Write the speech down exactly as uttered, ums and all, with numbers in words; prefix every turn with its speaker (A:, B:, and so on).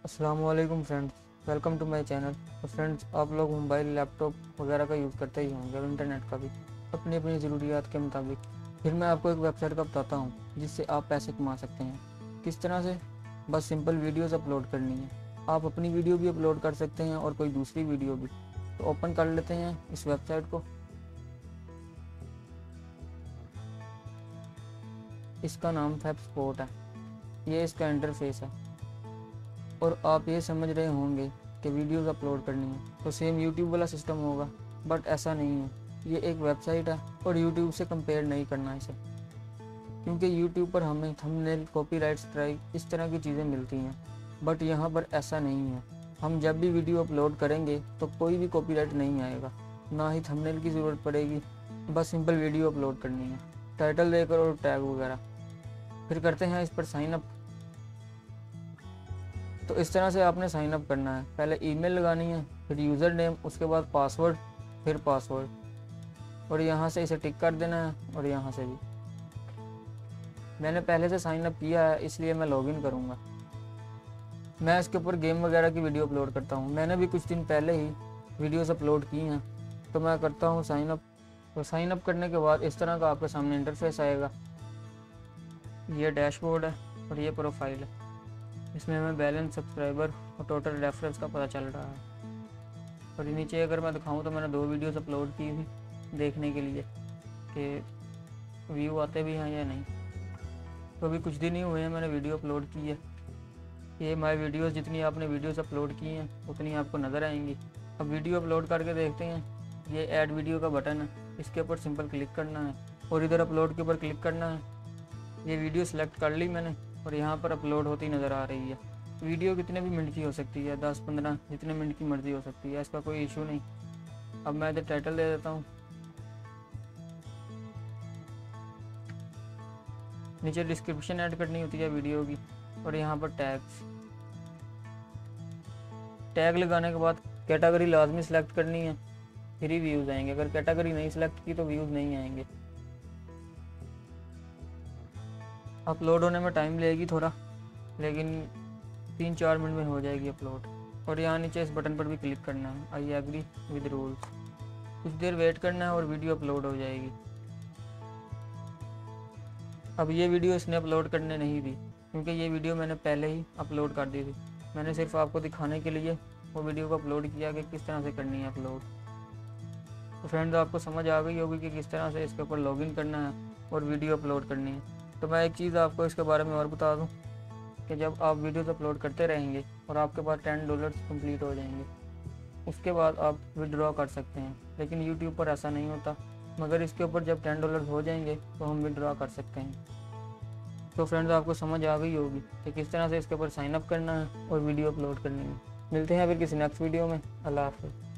A: अस्सलामुअलैकुम friends, welcome to my channel. तो friends, आप लोग मोबाइल, लैपटॉप वगैरह का यूज़ करते ही होंगे और इंटरनेट का भी अपनी अपनी ज़रूरियात के मुताबिक। फिर मैं आपको एक वेबसाइट का बताता हूँ जिससे आप पैसे कमा सकते हैं। किस तरह से? बस सिंपल वीडियोस अपलोड करनी है। आप अपनी वीडियो भी अपलोड कर सकते हैं और कोई दूसरी वीडियो भी। तो ओपन कर लेते हैं इस वेबसाइट को। इसका नाम फैबस्पॉट है, ये इसका इंटरफेस है। और आप ये समझ रहे होंगे कि वीडियोस अपलोड करनी है तो सेम यूट्यूब वाला सिस्टम होगा, बट ऐसा नहीं है। ये एक वेबसाइट है और यूट्यूब से कंपेयर नहीं करना इसे, क्योंकि यूट्यूब पर हमें थंबनेल, कॉपीराइट स्ट्राइक इस तरह की चीज़ें मिलती हैं, बट यहाँ पर ऐसा नहीं है। हम जब भी वीडियो अपलोड करेंगे तो कोई भी कॉपीराइट नहीं आएगा, ना ही थंबनेल की ज़रूरत पड़ेगी। बस सिंपल वीडियो अपलोड करनी है, टाइटल देकर और टैग वगैरह। फिर करते हैं इस पर साइन अप। तो इस तरह से आपने साइन अप करना है। पहले ईमेल लगानी है, फिर यूज़र नेम, उसके बाद पासवर्ड, फिर पासवर्ड, और यहाँ से इसे टिक कर देना है और यहाँ से भी। मैंने पहले से साइन अप किया है इसलिए मैं लॉगिन करूँगा। मैं इसके ऊपर गेम वगैरह की वीडियो अपलोड करता हूँ। मैंने भी कुछ दिन पहले ही वीडियोस अपलोड की हैं। तो मैं करता हूँ साइन अप। तो साइन अप करने के बाद इस तरह का आपके सामने इंटरफेस आएगा। ये डैशबोर्ड है और ये प्रोफाइल है। इसमें हमें बैलेंस, सब्सक्राइबर और टोटल रेफरेंस का पता चल रहा है। और नीचे अगर मैं दिखाऊं तो मैंने दो वीडियोस अपलोड की थी देखने के लिए कि व्यू आते भी हैं या नहीं। तो अभी कुछ दिन ही हुए हैं मैंने वीडियो अपलोड की है। ये माय वीडियोस, जितनी आपने वीडियोस अपलोड की हैं उतनी आपको नज़र आएंगी। अब वीडियो अपलोड करके देखते हैं। ये ऐड वीडियो का बटन है, इसके ऊपर सिंपल क्लिक करना है और इधर अपलोड के ऊपर क्लिक करना है। ये वीडियो सेलेक्ट कर ली मैंने और यहाँ पर अपलोड होती नज़र आ रही है। वीडियो कितने भी मिनट की हो सकती है, दस पंद्रह जितने मिनट की मर्ज़ी हो सकती है, इसका कोई इशू नहीं। अब मैं इधर टाइटल दे देता हूँ। नीचे डिस्क्रिप्शन ऐड करनी होती है वीडियो की, और यहाँ पर टैग्स। टैग लगाने के बाद कैटेगरी लाजमी सेलेक्ट करनी है, फिर ही व्यूज़ आएंगे। अगर कैटेगरी नहीं सेलेक्ट की तो व्यूज़ नहीं आएंगे। अपलोड होने में टाइम लगेगी थोड़ा, लेकिन तीन चार मिनट में हो जाएगी अपलोड। और यहाँ नीचे इस बटन पर भी क्लिक करना है, आई एग्री विद रूल्स। कुछ देर वेट करना है और वीडियो अपलोड हो जाएगी। अब ये वीडियो इसने अपलोड करने नहीं दी, क्योंकि ये वीडियो मैंने पहले ही अपलोड कर दी थी। मैंने सिर्फ आपको दिखाने के लिए वो वीडियो को अपलोड किया कि किस तरह से करनी है अपलोड। तो फ्रेंड्स, आपको समझ आ गई होगी कि किस तरह से इसके ऊपर लॉगिन करना है और वीडियो अपलोड करनी है। तो मैं एक चीज़ आपको इसके बारे में और बता दूँ कि जब आप वीडियोस अपलोड करते रहेंगे और आपके पास टेन डॉलर्स कंप्लीट हो जाएंगे, उसके बाद आप विड्रॉ कर सकते हैं। लेकिन यूट्यूब पर ऐसा नहीं होता, मगर इसके ऊपर जब टेन डॉलर्स हो जाएंगे तो हम विड्रॉ कर सकते हैं। तो फ्रेंड्स, आपको समझ आ गई होगी कि किस तरह से इसके ऊपर साइन अप करना है और वीडियो अपलोड करनी है। मिलते हैं फिर किसी नेक्स्ट वीडियो में। अल्लाह हाफ़िज़।